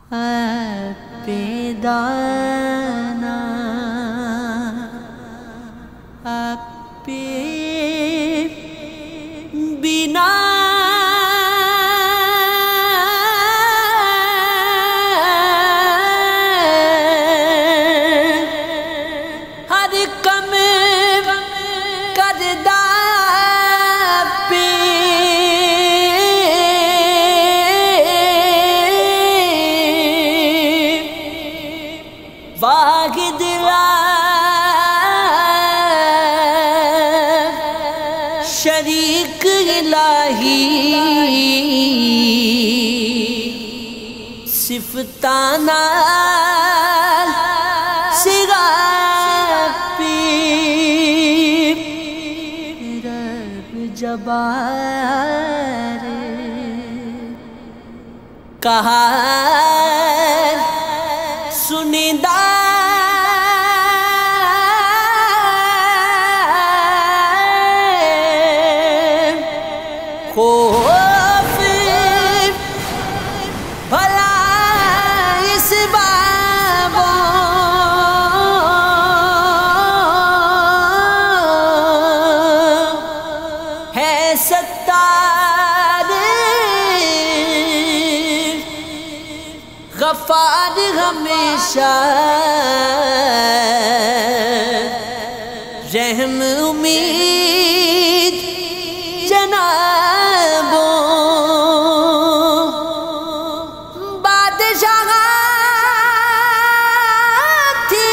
پیدانا اپے بنا ہر کم کردہ پہ واحد شریک الہی صفتانا سرا پی رب جبار قہار سنیدہ خوف بھلا اس بابوں ہے ستار غفار ہمیشہ رحم امید جنابوں بادشاہ تھی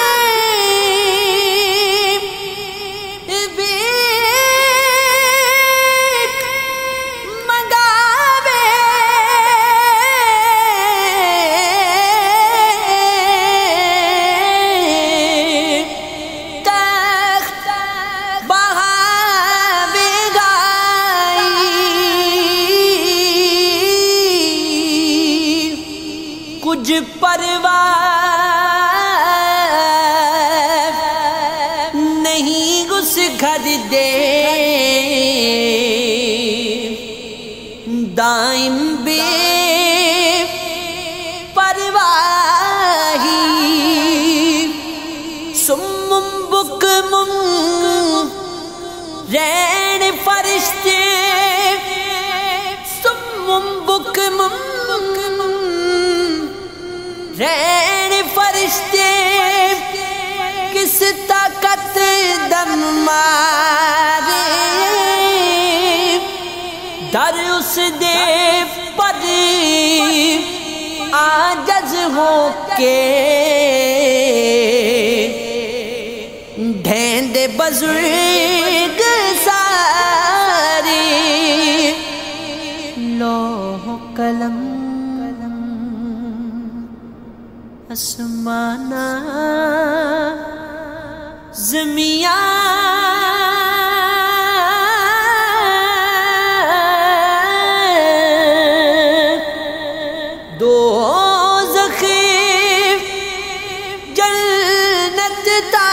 بیک منگاوے کچھ پرواہ نہیں اس گھر دے دائم بے پرواہی سمم بکمم رین فرشتے سمم بکمم رین فرشتے کس طاقت دم مارے در اس دے پر عاجز ہو کے ڈھیند بزرگ سارے لوح قلم آسمانہ زمیاں دوزخ جنت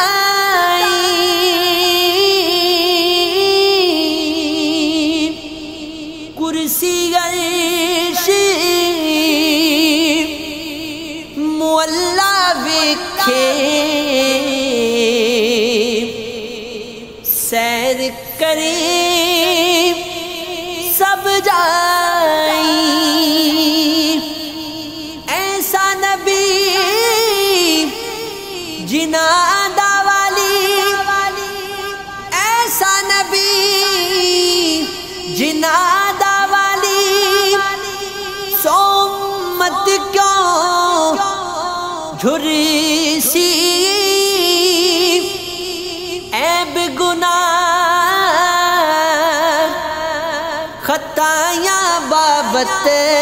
تائیں کرسی عرش مولا ویکھے سیر کرے سب جائیں ایسا نبی جنادہ والی ایسا نبی جنادہ والی سو امت کیوں جھرسی عیب گناہ خطایاں بابت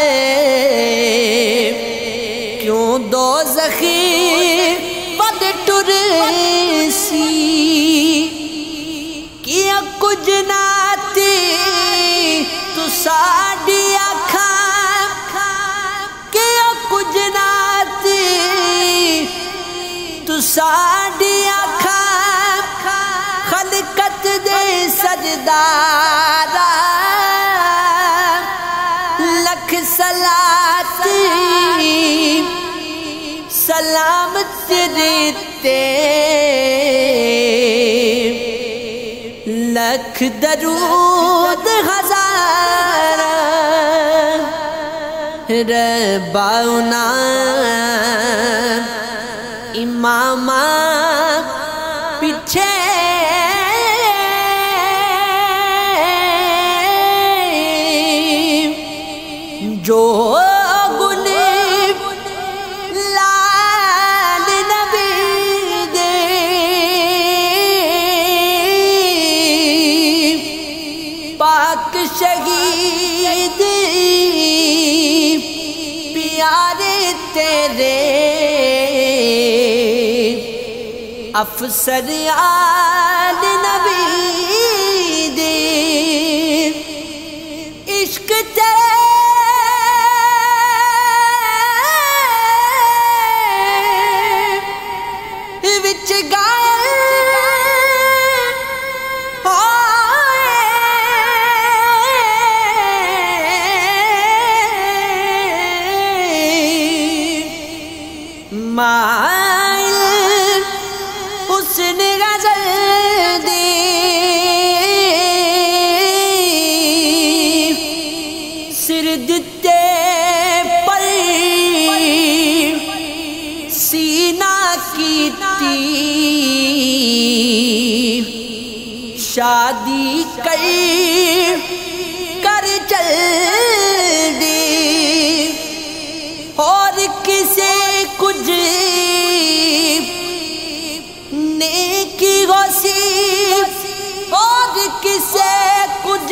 کیوں دوزخی پد ٹرسی کیا کچھ ناتی تو ساڑی آکھاں کیا کچھ ناتی تو ساڑی آکھاں خلقت دے سجدارا لکھ صلاۃ سلام تیرے تے لکھ درود ہزار رباؤنا امام پیچھے جو شہید پیارے تیرے افسر آل نبی دے عشق تے وچ مائل حسن غزل دے سر دتے پر سینہ کیتی شادی کر چل دے اور کسے کچھ نیکی غصی اور کسے کچھ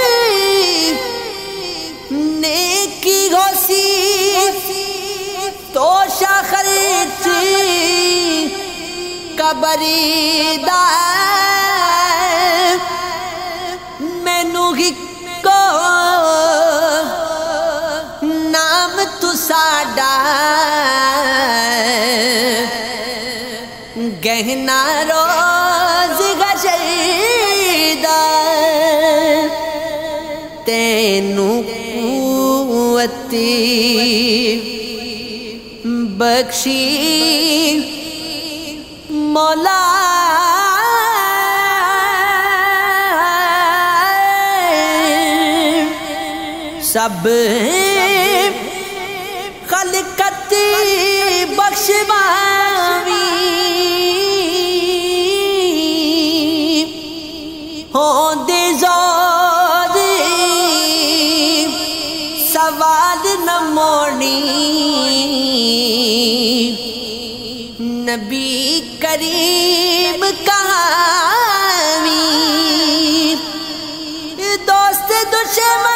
نیکی غصی تو شخرچ قبری دا مینو ہکو نام تو ساڈا گہنا روز حشر دا تینو قوت بخشی مولا سب خلقت بخشواوی ہوندے زور سوال نہ موڑی نبی کریم کہاوی دوست دشمن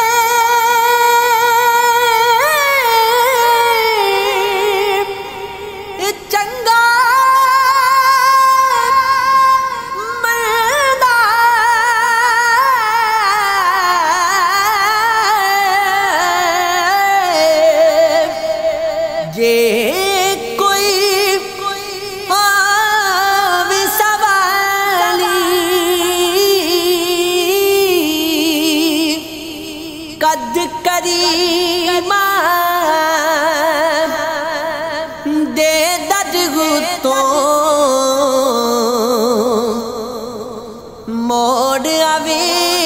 قد کریمہ دے درگو تو موڑ آوے